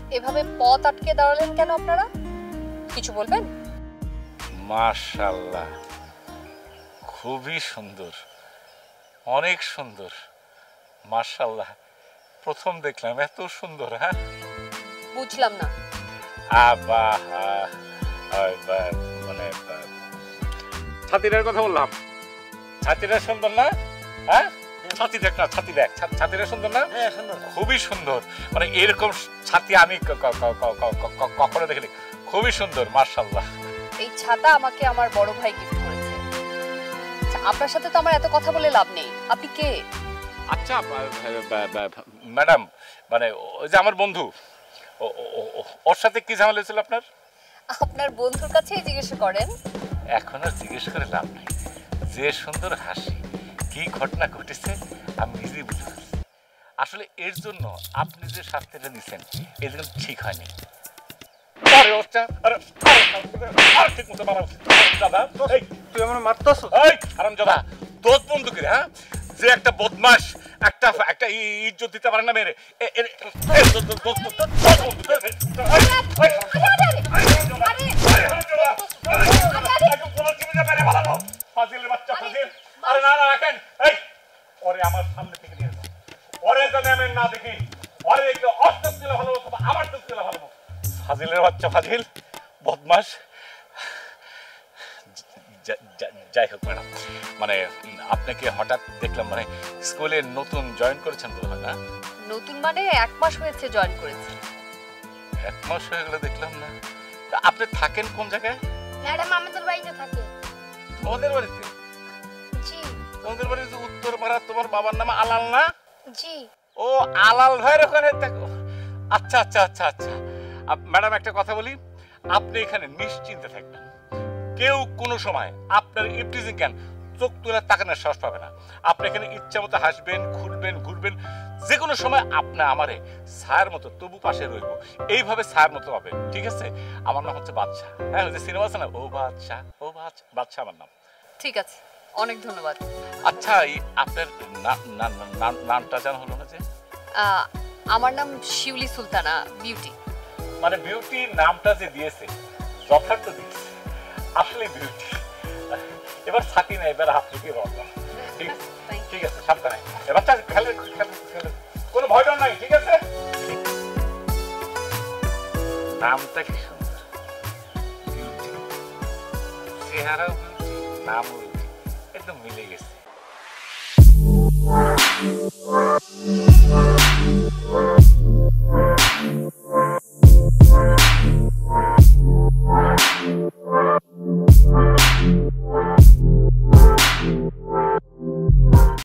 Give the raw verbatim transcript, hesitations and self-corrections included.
এভাবে পথ আটকে দাঁড়ালেন কেন আপনারা? কিছু বলবেন? মাশাআল্লাহ, খুবই সুন্দর, অনেক সুন্দর। মাশাআল্লাহ, প্রথম দেখলাম এত সুন্দর। হ্যাঁ, বুঝলাম না। আবা মানে ছাতিটার কথা বললাম। ছাতিটা সুন্দর না? হ্যাঁ, ছাতি দেখ না, ছাতি দেখ, ছাতিটা সুন্দর না? হ্যাঁ সুন্দর, খুবই সুন্দর। মানে এরকম ছাতি আমি কখনো দেখিনি। খুবই সুন্দর, মাশাআল্লাহ। এই ছাতা আমাকে আমার বড় ভাই গিফট করেছে। আচ্ছা, আপনার সাথে তো আমার এত কথা বলে লাভ নেই। আপনি কে? আচ্ছা ম্যাডাম, মানে ওই যে আমার বন্ধু, ওর সাথে কি ঝামেলা হয়েছিল আপনার? আপনার বন্ধুর কাছেই জিজ্ঞেস করেন। এখন আর জিজ্ঞেস করে লাভ নেই। যে সুন্দর হাসি, কি ঘটনা ঘটেছে আমি নিজেই বুঝতে পারছি। আসলে এর জন্য আপনি যে শাস্তিটা দিচ্ছেন এই জন্য ঠিক হয়নি। তুই আমার মারতাছ? তোর বন্ধু কি? হ্যাঁ, যে একটা বদমাস, একটা একটা ইজ্জত দিতে পারে না মেরে। ফাজিলের বাচ্চা, ফাজিল। আরে না না, রাখেন। এই ওরে আমার সামনে থেকে নিয়ে যাও। ওরে যদি আমি না দেখি, ওরে একটু অস্ত্র দিলে ভালো হতো, আমার তো দিলে ভালো হতো। ফাজিলের বাচ্চা, ফাজিল, বদমাস। যাই হোক ম্যাডাম, মানে আপনাকে হঠাৎ দেখলাম, মানে স্কুলে নতুন জয়েন করেছেন বলে হয় না? নতুন মানে এক মাস হয়েছে জয়েন করেছি। এক মাস হয়ে গেল দেখলাম না। আপনি থাকেন কোন জায়গায়? ম্যাডাম আমাদের বাড়িতে থাকে। তোমাদের বাড়িতে? জি। তোমাদের বাড়িতে উত্তর পাড়া, তোমার বাবার নাম আলাল না? জি। ও আলাল ভাইয়ের ওখানে থাকো। আচ্ছা আচ্ছা আচ্ছা আচ্ছা। ম্যাডাম একটা কথা বলি, আপনি এখানে নিশ্চিন্তে থাকবেন। কেউ কোনো সময় আপনার ইফটিজিং কেন চোখ তুলে তাকানোর সাহস পাবে না। আপনি এখানে ইচ্ছা মতো হাসবেন, ঘুরবেন, ঘুরবেন। যে কোনো সময় আপনি আমারে ছায়ার মতো তবু পাশে রইব, এইভাবে ছায়ার মতো পাবেন। ঠিক আছে? আমার নাম হচ্ছে বাদশা। হ্যাঁ, ওই যে সিনেমা আছে না, ও বাদশা, ও বাদশা, বাদশা আমার নাম। ঠিক আছে, অনেক ধন্যবাদ। আচ্ছা, আপনার নামটা জানা হলো না যে? আমার নাম শিউলি সুলতানা বিউটি। মানে বিউটি নামটা যে দিয়েছে যথার্থ দিয়েছে, আসলে বিউটি। এবার ছাতি না, এবার হাত থেকে বললাম। ঠিক ঠিক আছে, সাবধানে। এবার খেলে খেলে কোনো ভয় ডর নাই। ঠিক আছে? নামটা কি সুন্দর, বিউটি। চেহারাও বিউটি, নামও বিউটি, একদম মিলে গেছে। We'll be right back.